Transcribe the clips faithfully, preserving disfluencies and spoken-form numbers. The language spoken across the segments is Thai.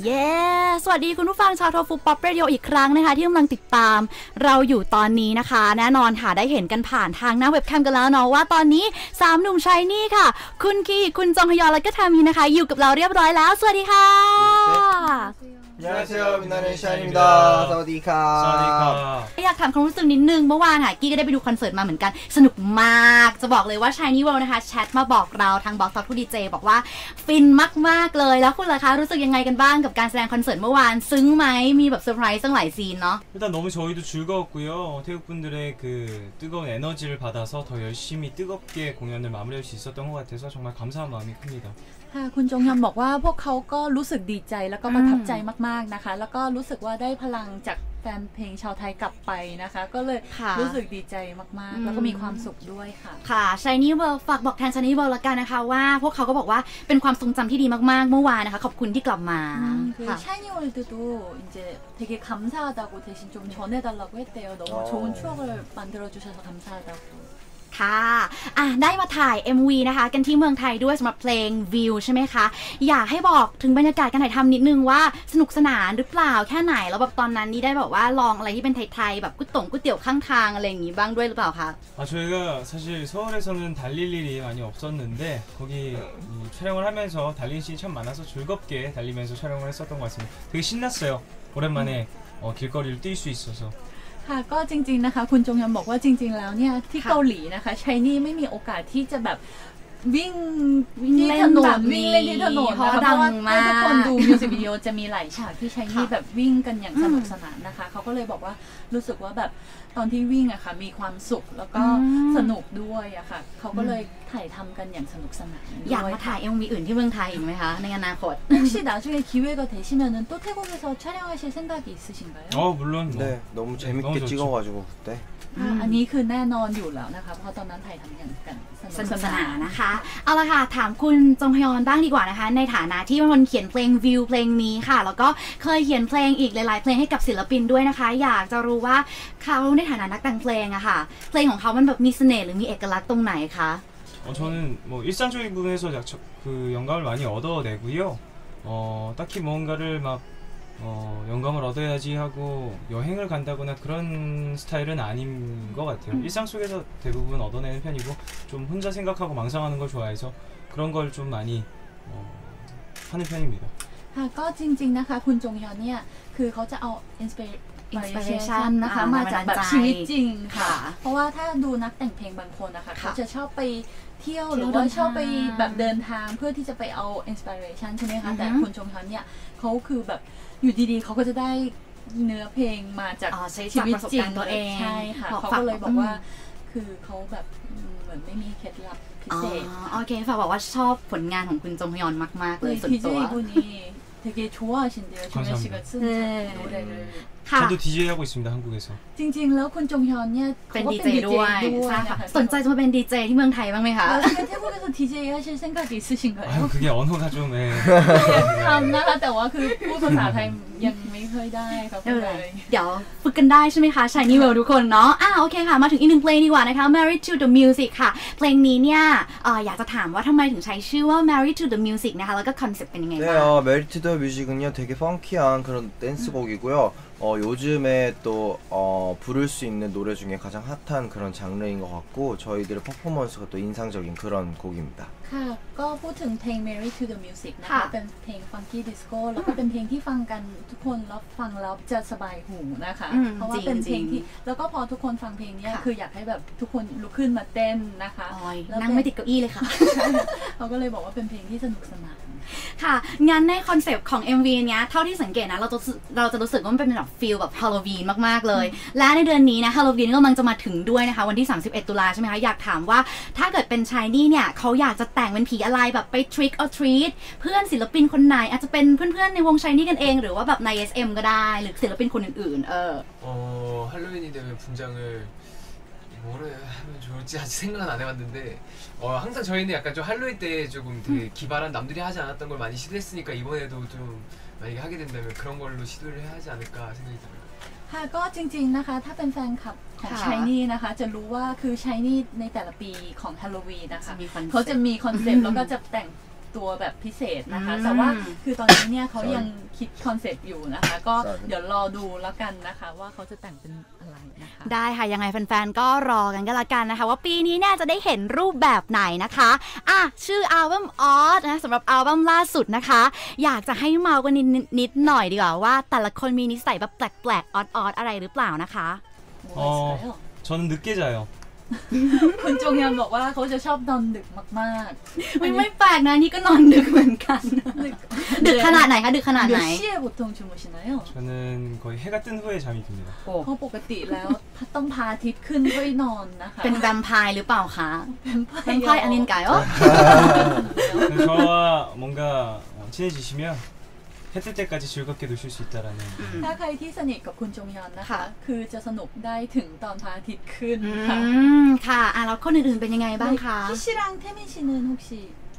เย้สวัสดีคุณผู้ฟังชาวโทฟูป๊อปเรดิโออีกครั้งนะคะที่กำลังติดตามเราอยู่ตอนนี้นะคะแน่นอนค่ะได้เห็นกันผ่านทางหน้าเว็บแคมกันแล้วเนาะว่าตอนนี้สามหนุ่มชายนี่ค่ะคุณคีคุณจงฮยอนและก็ทามีนะคะอยู่กับเราเรียบร้อยแล้วสวัสดีค่ะ 안녕하세요민나는샤인입니다สวัสดีค่ะสวัสดีค่ะอยากถามความรู้สึกนิดนึงเมื่อวานค่ะกี้ก็ได้ไปดูคอนเสิร์ตมาเหมือนกันสนุกมากจะบอกเลยว่า Shiny World นะคะแชทมาบอกเราทาง Box Talk ทู ดี เจ บอกว่าฟินมากๆเลยแล้วคุณล่ะคะรู้สึกยังไงกันบ้างกับการแสดงคอนเสิร์ตเมื่อวานซึ้งไหมมีแบบเซอร์ไพรส์ตั้งหลายซีนเนาะ 일단 너무 저희도 즐거웠고요. 태국 분들의 그 뜨거운 에너지를 받아서 더 열심히 뜨겁게 공연을 마무리할 수 있었던 것 같아서 정말 감사한 마음이 큽니다. ค่ะคุณจงยอนบอกว่าพวกเขาก็รู้สึกดีใจแล้วก็ประทับใจมากๆนะคะแล้วก็รู้สึกว่าได้พลังจากแฟนเพลงชาวไทยกลับไปนะคะก็เลยรู้สึกดีใจมากๆแล้วก็มีความสุขด้วยค่ะค่ะ Shiny World ฝากบอกแทน Shiny World ละกันนะคะว่าพวกเขาก็บอกว่าเป็นความทรงจำที่ดีมากๆเมื่อวานนะคะขอบคุณที่กลับมาค่ะ Shiny World도 이제 되게 감사하다고 대신 좀 전해달라고 했대요. 너무 좋은 추억을 만들어주셔서 감사하다고. ค่ะอ่ะได้มาถ่าย เอ็ม วี นะคะกันที่เมืองไทยด้วยสำหรับเพลง View ใช่ไหมคะอยากให้บอกถึงบรรยากาศการถ่ายทำนิดนึงว่าสนุกสนานหรือเปล่าแค่ไหนแล้วแบบตอนนั้นนี่ได้แบบว่าลองอะไรที่เป็นไทยๆแบบก๋วยต๋งก๋วยเตี๋ยวข้างทางอะไรอย่างงี้บ้างด้วยหรือเปล่าคะ 아 저희가 사실 서울에서는 달릴 일이 많이 없었는데 거기 촬영을 하면서 달리는 씬이 참 많아서 즐겁게 달리면서 촬영을 했었던 것 같습니다. 되게 신났어요. 오랜만에 어, 길거리를 뛸 수 있어서. ค่ะก็จริงๆนะคะคุณจงยอนบอกว่าจริงๆแล้วเนี่ยที่เกาหลีนะคะชายนี่ไม่มีโอกาสที่จะแบบวิ่งที่ถนนวิ่งเล่นที่ถนนนะคะเพราะว่าทุกคนดูมิวสิกวิดีโอจะมีหลายฉากที่ชายนี่แบบวิ่งกันอย่างสนุกสนานนะคะเขาก็เลยบอกว่ารู้สึกว่าแบบตอนที่วิ่งอะค่ะมีความสุขแล้วก็สนุกด้วยอะค่ะเขาก็เลยถ่ายทำกันอย่างสนุกสนานอยากมาถ่าย เอ็ม วี อื่นที่เมืองไทยอีกไหมคะในอนาคต 혹시 나중에 기회가 되시면은 또 태국에서 촬영하실 생각이 있으신가요? 어 물론 네 너무 재밌게 찍어가지고 그때 อันนี้คือแน่นอนอยู่แล้วนะคะเพราะตอนนั้นถ่ายทำอย่างกันสนุกสนานนะคะเอาละค่ะถามคุณจงฮยอนบ้างดีกว่านะคะในฐานะที่เป็นคนเขียนเพลง View เพลงนี้ค่ะแล้วก็เคยเขียนเพลงอีกหลายๆเพลงให้กับศิลปินด้วยนะคะอยากจะรู้ว่าเขาในฐานะนักแต่งเพลงอะค่ะเพลงของเขามันแบบมีเสน่ห์หรือมีเอกลักษณ์ตรงไหนคะ 어, 저는 뭐 일상적인 부분에서 그 영감을 많이 얻어내고요. 어, 딱히 뭔가를 막 어, 영감을 얻어야지 하고 여행을 간다거나 그런 스타일은 아닌 것 같아요. 음. 일상 속에서 대부분 얻어내는 편이고 좀 혼자 생각하고 망상하는 걸 좋아해서 그런 걸 좀 많이 어, 하는 편입니다. ค่ะก็จริงๆนะคะคุณจงยอนเนี่ยคือเขาจะเอา inspiration นะคะมาจากแบบชีวิตจริงค่ะเพราะว่าถ้าดูนักแต่งเพลงบางคนนะคะเขาจะชอบไปเที่ยวหรือว่าชอบไปแบบเดินทางเพื่อที่จะไปเอา inspiration ใช่ไหมคะแต่คุณจงยอนเนี่ยเขาคือแบบอยู่ดีๆเขาก็จะได้เนื้อเพลงมาจากชีวิตจริงตัวเองใช่ค่ะเขาก็เลยบอกว่าคือเขาแบบเหมือนไม่มีเคล็ดลับพิเศษโอเคฝากบอกว่าชอบผลงานของคุณจงฮยอนมากๆเลยส่วนตัว 되게좋아하신대요 정현 씨가 쓴 노래를 저도 디제이 하고 있습니다 한국에서 จริงๆแล้วคุณจงฮยอนเนี่ยเป็นดีเจด้วยสนใจจะมาเป็นดีเจที่เมืองไทยบ้างไหมคะ 태국에서 디제이 하실 생각이 있으신가요? 아유 그게 언어가 좀 예. ทำนะคะแต่ว่าคือพูดภาษาไทยยังไม่เคยได้ครับเดี๋ยวฝึกกันได้ใช่ไหมคะ Shiny World ทุกคนเนาะอ่ะโอเคค่ะมาถึงอีกหนึ่งเพลงดีกว่านะคะ Married to the Music ค่ะเพลงนี้เนี่ยอยากจะถามว่าทำไมถึงใช้ชื่อว่า Married to the Music นะคะแล้วก็คอนเซ็ปต์เป็นยังไงบ้าง 네, 어, Married to the Music은요 되게 펑키한 그런 댄스곡이고요. 어, 요즘에 또 어, 부를 수 있는 노래 중에 가장 핫한 그런 장르인 것 같고 저희들의 퍼포먼스가 또 인상적인 그런 곡입니다. ค่ะก็พูดถึงเพลง Married to the Music นะคะเป็นเพลง Funky Disco แล้วก็เป็นเพลงที่ฟังกันทุกคนแล้วฟังแล้วจะสบายหูนะคะเพราะว่าเป็นเพลงที่แล้วก็พอทุกคนฟังเพลงนี้คืออยากให้แบบทุกคนลุกขึ้นมาเต้นนะคะนั่งไม่ติดเก้าอี้เลยค่ะเขาก็เลยบอกว่าเป็นเพลงที่สนุกสนานค่ะงั้นในคอนเซปต์ของ เอ็ม วี เนี้ยเท่าที่สังเกตนะเราจะเราจะรู้สึกว่ามันเป็นแบบฟีลแบบฮาโลวีนมากๆเลยและในเดือนนี้นะฮาโลวีนกำลังจะมาถึงด้วยนะคะวันที่สามสิบเอ็ดตุลาใช่ไหมคะอยากถามว่าถ้าเกิดเป็นชายนี่เนี่ยเขาอยากจะแต่งเป็นผีอะไรแบบไป trick or treat เพื่อนศิลปินคนไหนอาจจะเป็นเพื่อนๆในวงชายนี่กันเองหรือว่าแบบใน เอส เอ็ม ก็ได้หรือศิลปินคนอื่นๆเออ 어 할로윈이 되면 분장을 뭐를 하면 좋을지 아직 생각은 안 해봤는데 어, 항상 저희는 약간 좀 할로윈 때 조금 되게 기발한 남들이 하지 않았던 걸 많이 시도했으니까 이번에도 좀 만약에 하게 된다면 그런 걸로 시도를 해야 하지 않을까 생각이 들어요. ค่ะก็จริงๆนะคะถ้าเป็นแฟนคลับของ Shiny นะคะจะรู้ว่าคือ Shiny ในแต่ละปีของ Halloween นะคะเขาจะมีคอนเซ็ปต์แล้วก็จะแต่งตตัวแบบพิเศษนะคะแต่ว่าคือตอนนี้เนี่ยเขายังคิดคอนเซ็ปต์อยู่นะคะก็เดี๋ยวรอดูแล้วกันนะคะว่าเขาจะแต่งเป็นอะไรนะคะได้ค่ะยังไงแฟนๆก็รอกันก็แล้วกันนะคะว่าปีนี้เนี่ยจะได้เห็นรูปแบบไหนนะคะอ่ะชื่ออัลบั้มออสนะสำหรับอัลบั้มล่าสุดนะคะอยากจะให้เมากันนิดนิดหน่อยดีกว่าว่าแต่ละคนมีนิสัยแบบแปลกๆออสๆอะไรหรือเปล่านะคะอ๋อ저는 늦게 자요 คุณจงยอนบอกว่าเขาจะชอบนอนดึกมากๆไม่ไม่แปลกนะนี่ก็นอนดึกเหมือนกันดึกขนาดไหนคะดึกขนาดไหน 몇 시에 보통 주무시나요? 저는 거의 해가 뜬 후에 잠이 듭니다. เพราะปกติแล้วต้องพาอาทิตย์ขึ้นค่อยนอนนะคะเป็นแวมไพร์หรือเปล่าคะแวมไพร์아닌가요? 저와 뭔가 친해지시면 해 뜰 때까지 즐겁게 노실 수 있다라는 ถ้าใครที่สนิทกับคุณจงยอนนะคะคือจะสนุกได้ถึงตอนพระอาทิตย์ขึ้นค่ะค่ะอ่ะแล้วคนอื่นๆเป็นยังไงบ้างคะพี่ชิรัง태민 씨는 혹시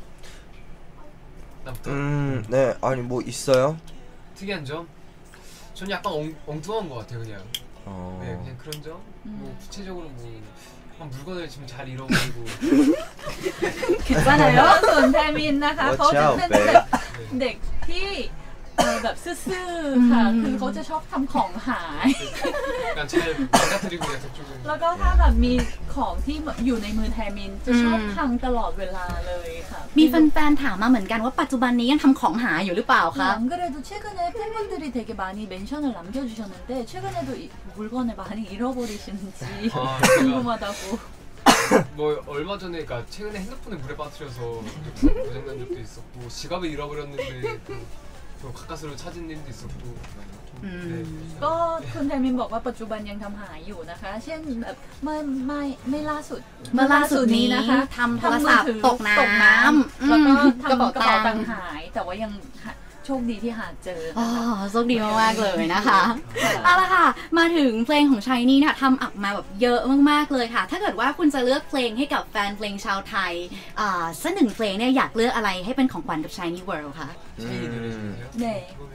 음, 네, 아니 뭐 있어요? 특이한 점? 전 약간 엉, 엉뚱한 것 같아요, 그냥. 어... 네, 그냥 그런 점. 음. 뭐 구체적으로 뭐 물건을 지금 잘 잃어버리고. 괜찮아요? ส่วน 태민 นะคะเขาจะเป็นเด็กที่แบบซื่อๆค่ะคือเขาจะชอบทำของหายแล้วก็ถ้าแบบมีของที่อยู่ในมือแทมินจะชอบพังตลอดเวลาเลยค่ะมีแฟนๆถามมาเหมือนกันว่าปัจจุบันนี้ยังทำของหายอยู่หรือเปล่าคะ 안 그래도 최근에 팬분들이 되게 많이 멘션을 남겨주셨는데 최근에도 물건을 많이 잃어버리시는지 궁금하다고 뭐 얼마 전에 그러니까 최근에 핸드폰을 물에 빠뜨려서 고장난 적도 있었고 지갑을 잃어버렸는데 또 가까스로 찾은 일도 있었고 ก็คุณแทมินบอกว่าปัจจุบันยังทำหายอยู่นะคะเช่นแบบเมื่อไม่ไม่ล่าสุดเมื่อล่าสุดนี้นะคะทำโทรศัพท์ตกน้ำแล้วก็ทำกระเป๋าตังค์หายแต่ว่ายังโชคดีที่หาเจออ๋อโชคดีมากๆเลยนะคะเอาละค่ะมาถึงเพลงของชายนี่เนี่ยทำออกมาแบบเยอะมากๆเลยค่ะถ้าเกิดว่าคุณจะเลือกเพลงให้กับแฟนเพลงชาวไทยอ่าสักหนึ่งเพลงเนี่ยอยากเลือกอะไรให้เป็นของขวัญกับ Shiny World คะ 네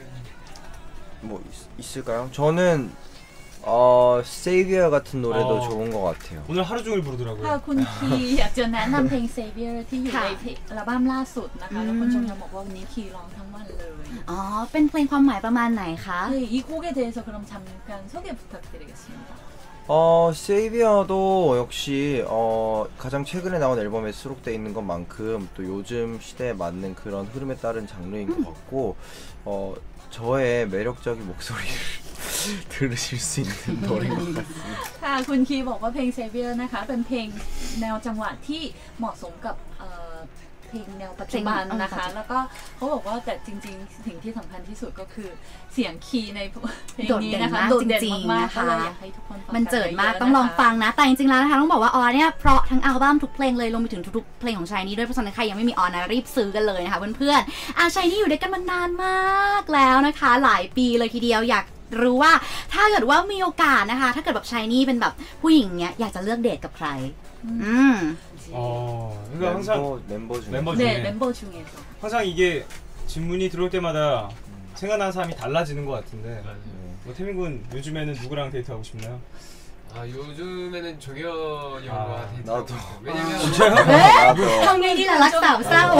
뭐 있을까요? 저는 어 Savior 같은 노래도 어, 좋은 것 같아요. 오늘 하루 종일 부르더라고요. ค่ะคุณคีอยากจะแนะนำเพลง Savior ที่อยู่ในอัลบั้มล่าสุดนะคะแล้วคุณจงยอนบอกว่าวันนี้คีร้องทั้งวันเลยอ๋อเป็นเพลงความหมายประมาณไหนคะ 네, 이 곡에 대해서 그럼 잠깐 소개 부탁드리겠습니다. 어 세이비어도 역시 어 가장 최근에 나온 앨범에 수록되어 있는 것만큼 또 요즘 시대에 맞는 그런 흐름에 따른 장르인 것 같고 어 저의 매력적인 목소리를 들으실 수 있는 노래인 것 같습니다. ค่ะคุณคีบอกว่าเพลง Savior นะคะเป็นเพลงแนวจังหวะที่เหมาะสมกับเพลงแนวปัจจุบันนะคะแล้วก็เขาบอกว่าแต่จริงๆสิ่งที่สำคัญที่สุดก็คือเสียงคีย์ในเพลงนี้นะคะโดดเด่นมากๆก็เลยอยากให้ทุกคนฟังมันเจิดมากต้องลองฟังนะแต่จริงๆแล้วนะคะต้องบอกว่าออเนี่ยเพราะทั้งอัลบั้มทุกเพลงเลยรวมไปถึงทุกๆเพลงของชายนี่ด้วยเพราะฉะนั้นใครยังไม่มีออนะรีบซื้อกันเลยนะคะเพื่อนๆอาชายนี่อยู่ด้วยกันมานานมากแล้วนะคะหลายปีเลยทีเดียวอยากรู้ว่าถ้าเกิดว่ามีโอกาสนะคะถ้าเกิดแบบชายนี่เป็นแบบผู้หญิงเนี้ยอยากจะเลือกเดทกับใครอืม 어, 그러니까 항상 멤버 중에 멤버 중에 네, 멤버 중에서 항상 이게 질문이 들어올 때마다 생각나는 사람이 달라지는 것 같은데 뭐 태민군 요즘에는 누구랑 데이트하고 싶나요? 아 요즘에는 정현 형과 아, 데이트하고 나도. 있어요. 왜냐면 네? 형님이랑 락싸움 싸워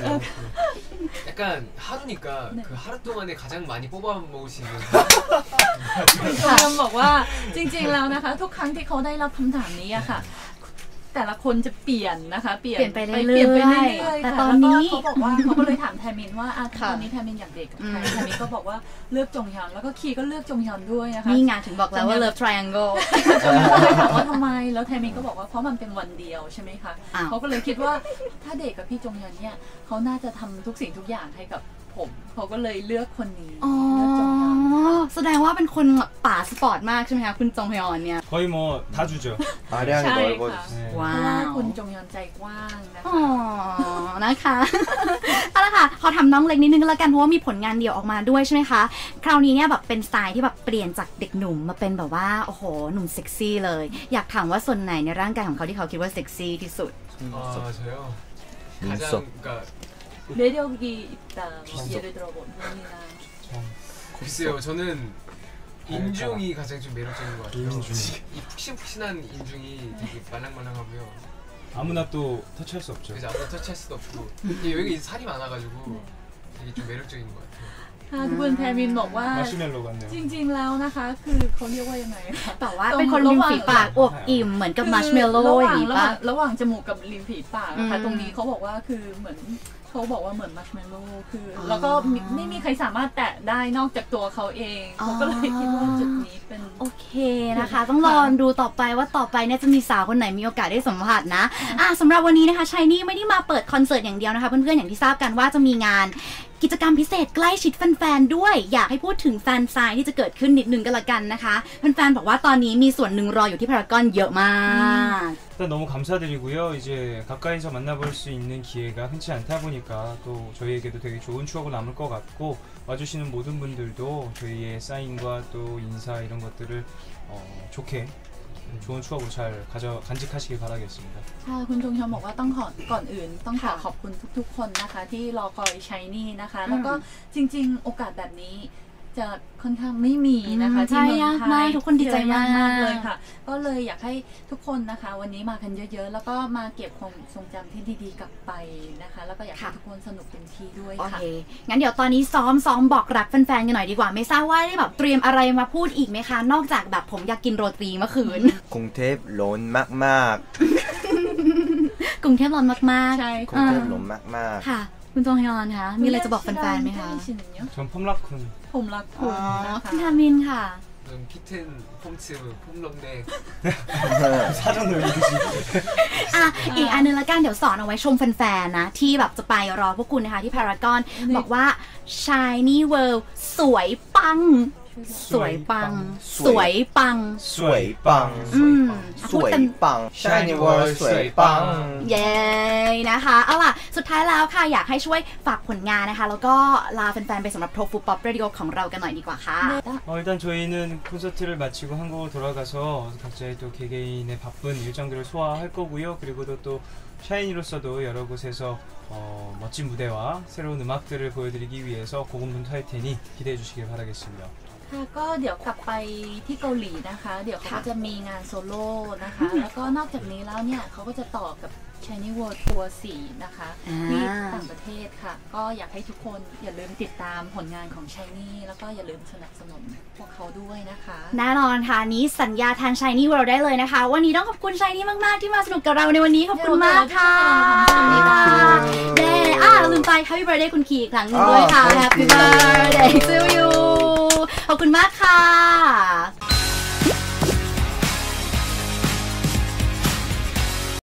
약간 하루니까 네. 그 하루 동안에 가장 많이 뽑아 먹을 수 있는 จงยอนบอกว่าจริงๆแล้วนะคะทุกครั้งที่เขาได้รับคำถามนี้อะค่ะแต่ละคนจะเปลี่ยนนะคะเปลี่ยนไปเรื่อยๆแต่ตอนนี้เขาบอกว่าเขาก็เลยถามแทมินว่าอ่ะตอนนี้แทมินอยากเดทกับใครแทมินก็บอกว่าเลือกจงยอนแล้วก็คีก็เลือกจงยอนด้วยนะคะนี่งานถึงบอกแล้วว่า Love Triangle จงยอนก็เลยถามว่าทำไมแล้วแทมินก็บอกว่าเพราะมันเป็นวันเดียวใช่ไหมคะเขาก็เลยคิดว่าถ้าเดทกับพี่จงยอนเนี่ยเขาน่าจะทำทุกสิ่งทุกอย่างให้กับผมเขาก็เลยเลือกคนนี้เลือกจงยอนแสดงว่าเป็นคนป่าสปอร์ตมากใช่ไหมคะคุณจงยอนเนี่ย 거의 뭐 다 주죠. 아량이 넓어졌어요. ว้าวคุณจงยอนใจกว้างนะคะอ๋อนะคะเอาละค่ะขอทำน้องเล็กนิดนึงก็แล้วกันเพราะว่ามีผลงานเดี่ยวออกมาด้วยใช่ไหมคะคราวนี้เนี่ยแบบเป็นสไตล์ที่แบบเปลี่ยนจากเด็กหนุ่มมาเป็นแบบว่าโอ้โหหนุ่มเซ็กซี่เลยอยากถามว่าส่วนไหนในร่างกายของเขาที่เขาคิดว่าเซ็กซี่ที่สุด 아 저요 가장 그러니까 매력이 있다. 예를 들어 뭐 눈이나. 글쎄요, 저는 인중이 가장 좀 매력적인 것 같아요. 이 푹신푹신한 인중이 되게 말랑말랑하고요. 아무나 또 터치할 수 없죠. 그래서 아무나 터치할 수도 없고 이게 여기 살이 많아가지고 이게 좀 매력적인 것 같아요. ค่ะคุณแทมินบอกว่า 마시멜로 같네요. จริงๆแล้วนะคะ คือเขาเรียกว่ายังไงคะแบบว่าเป็นคนริมฝีปากอวบอิ่มเหมือนกับมัชเมลโล่ระหอว่าย่าง งนี้ระหปะว่างระหว่างจมูกกับริมฝีปากนะคะอืมตรงนี้เขาบอกว่าคือเหมือนเขาบอกว่าเหมือนมัชเมลโล่คือออแล้วก็ไม่ไม่มีใครสามารถแตะได้นอกจากตัวเขาเองอ๋อเขาก็เลยคิดว่าจุดนี้เป็นโอเคนะคะ ต้องรอดูต่อไปว่าต่อไปเนี่ยจะมีสาวคนไหนมีโอกาสได้สัมผัสนะอ่ะสำหรับวันนี้นะคะชายนี่ไม่ได้มาเปิดคอนเสิร์ตอย่างเดียวนะคะเพื่อนๆอย่างที่ทราบกันว่าจะมีงานกิจกรรมพิเศษใกล้ชิดแฟนๆด้วยอยากให้พูดถึงแฟนไซน์ที่จะเกิดขึ้นนิดนึงก็แล้วกันนะคะแฟนๆบอกว่าตอนนี้มีส่วนหนึ่งรออยู่ที่พารากอนเยอะมาก 일단 너무 감사드리고요. 이제 가까이서 만나볼 수 있는 기회가 흔치 않다 보니까 또 저희에게도 되게 좋은 추억으로 남을 것 같고 와주시는 모든 분들도 저희의 사인과 또 인사 이런 것들을 어, 좋게 좋은 추억으로 잘 가져 간직하시길 바라겠습니다. ค่ะคุณจงฮยอนบอกว่าต้องขอก่อนอื่นต้องขอขอบคุณทุกๆคนนะคะที่รอคอยชายนี่นะคะแล้วก็จริงๆโอกาสแบบนี้จะค่อนข้างไม่มีนะคะอืมใช่ที่เมืองยากไทมากยทุกคนดีใจมากเยอะเลยค่ะ ก็เลยอยากให้ทุกคนนะคะวันนี้มากันเยอะๆแล้วก็มาเก็บความทรงจำที่ดีๆกลับไปนะคะแล้วก็อยากให้ทุกคนสนุกเต็มที่ด้วยโอค่ะเคงั้นเดี๋ยวตอนนี้ซ้อมซ้อมบอกรักแฟนๆกันหน่อยดีกว่าไม่ทราบว่าได้แบบเตรียมอะไรมาพูดอีกไหมคะนอกจากแบบผมอยากกินโรตีเมื่อคืน 공탭 론 막막 กรุงเทพร้อนมากๆใช่ค่ะ 공탭 론 막막 ค่ะ คุณจงฮยอนคะมีอะไรจะบอกแฟนๆไหมคะ 전 폼라쿤 ผมรักคุณอ๋อนะคะคุณทามินค่ะ 저는 키튼 폼츠 폼런네 사전 놀리듯이 อ่ะอีกอันนึงละกันเดี๋ยวสอนเอาไว้ชมแฟนๆนะที่แบบจะไปรอพวกคุณนะคะที่พารากอนบอกว่า Shiny World สวยปัง สวยปัง สวยปัง 스웨이빵 อืมพูดเต็ม 스웨이빵 샤이니 월 스웨이빵 เย้นะคะเอาล่ะสุดท้ายแล้วค่ะอยากให้ช่วยฝากผลงานนะคะ แล้วก็ลาแฟนๆไปสำหรับโทฟูป๊อปเรดิโอของเรากันหน่อยดีกว่าค่ะ 어, 일단 저희는 콘서트를 마치고 한국으로 돌아가서 각자의 또 개개인의 바쁜 일정들을 소화할 거고요. 그리고 또 샤이니로서도 여러 곳에서 어, 멋진 무대와 새로운 음악들을 보여드리기 위해서 고군분투할 테니 기대해 주시길 바라겠습니다. ค่ะก็เดี๋ยวกลับไปที่เกาหลีนะคะ เดี๋ยวเขาก็จะมีงานโซโล่นะคะ แล้วก็นอกจากนี้แล้วเนี่ยเขาก็จะต่อกับ Shiny World Tour สี่นะคะอ่าที่ต่างประเทศค่ะ ก็อยากให้ทุกคนอย่าลืมติดตามผลงานของ Shiny แล้วก็อย่าลืมสนับสนุนพวกเขาด้วยนะคะแน่นอนค่ะนี้สัญญาทาง Shiny World ได้เลยนะคะ วันนี้ต้องขอบคุณ Shiny มากๆที่มาสนุกกับเราในวันนี้ขอบคุณมากค่ะเด้อ่ะลืมไป Happy Birthday คุณคีอีกครั้งหนึงด้วยค่ะอ่า Happy Thank you Birthday to you ขอบคุณมากค่ะ